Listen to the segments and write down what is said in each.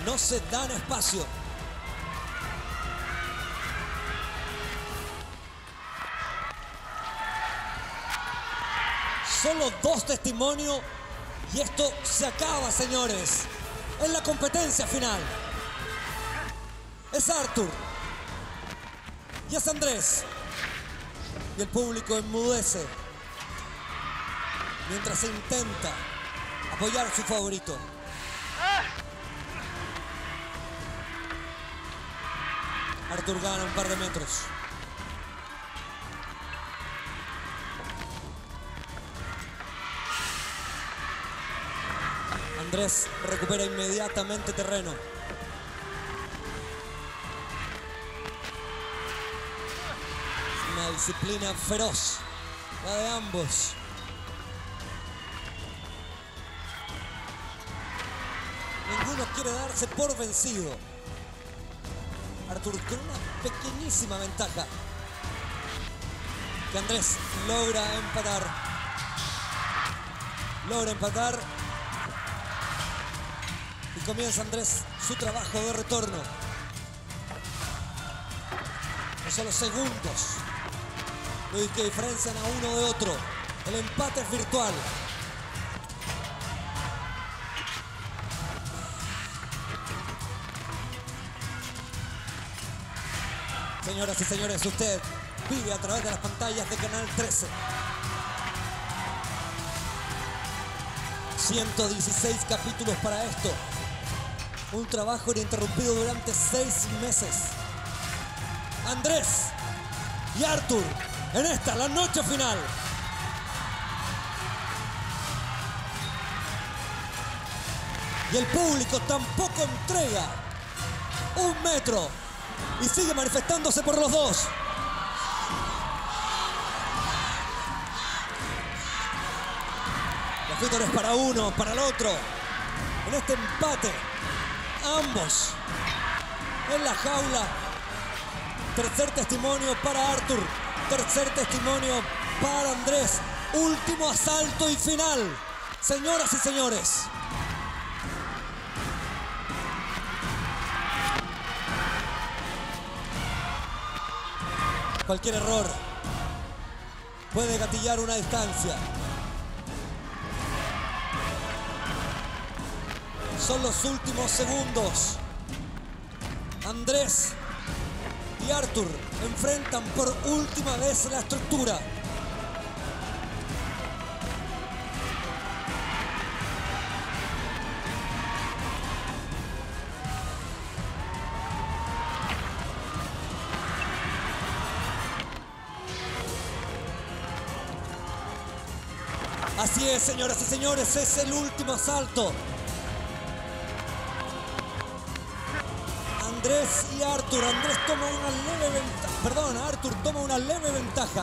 no se dan espacio. Solo 2 testimonios y esto se acaba, señores. Es la competencia final. Es Arthur y es Andrés. Y el público enmudece mientras se intenta apoyar a su favorito. Arthur gana un par de metros. Andrés recupera inmediatamente terreno. Una disciplina feroz, la de ambos. Ninguno quiere darse por vencido. Arthur con una pequeñísima ventaja que Andrés logra empatar. Logra empatar. Y comienza Andrés su trabajo de retorno. No solo segundos los que diferencian a uno de otro. El empate es virtual. Señoras y señores, usted vive a través de las pantallas de Canal 13. 116 capítulos para esto. Un trabajo ininterrumpido durante 6 meses. Andrés y Arthur en esta, la noche final. Y el público tampoco entrega 1 metro y sigue manifestándose por los dos. Los vítores para uno, para el otro. En este empate, ambos en la jaula. Tercer testimonio para Arthur. Tercer testimonio para Andrés. Último asalto y final. Señoras y señores. Cualquier error puede gatillar una distancia. Son los últimos segundos. Andrés y Arthur enfrentan por última vez la estructura. Así es, señoras y señores, es el último asalto. Andrés y Arthur. Andrés toma una leve ventaja. Perdón, Arthur toma una leve ventaja.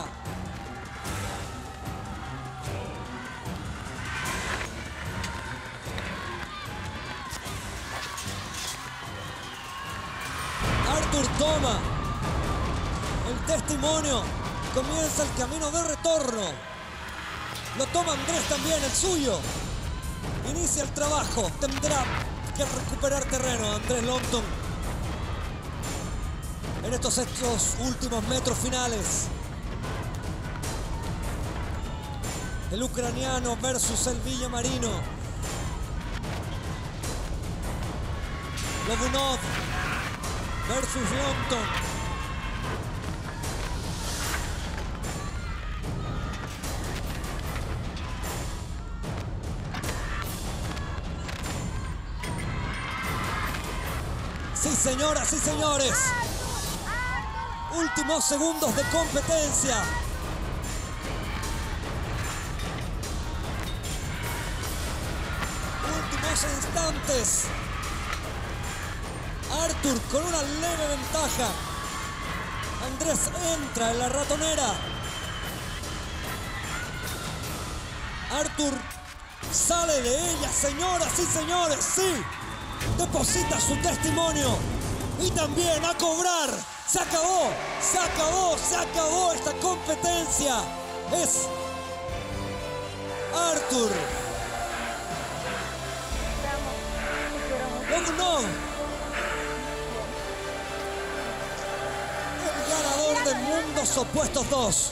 Arthur toma el testimonio. Comienza el camino de retorno. Lo toma Andrés también, el suyo. Inicia el trabajo. Tendrá que recuperar terreno Andrés Longton en estos últimos metros finales. El ucraniano versus el villamarino. Lobunov versus Longton. Sí, señoras y señores. Últimos segundos de competencia. Últimos instantes. Arthur con una leve ventaja. Andrés entra en la ratonera. Arthur sale de ella, señoras y señores. Sí. Deposita su testimonio y también a cobrar. Se acabó, se acabó, se acabó esta competencia. Es Arthur Lobunov mundos opuestos 2.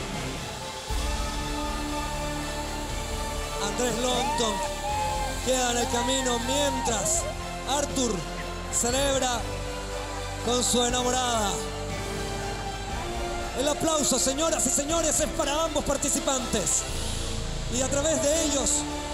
Andrés Longton queda en el camino mientras Arthur celebra con su enamorada. El aplauso, señoras y señores, es para ambos participantes. Y a través de ellos,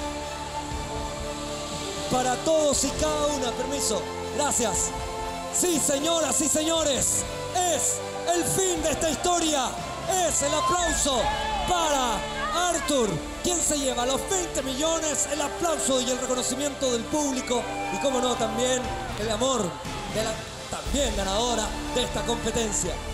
para todos y cada una. Permiso. Gracias. Sí, señoras y señores, es el fin de esta historia. Es el aplauso para Arthur, quien se lleva los 20 millones, el aplauso y el reconocimiento del público. Y como no, también el amor de la también ganadora de esta competencia.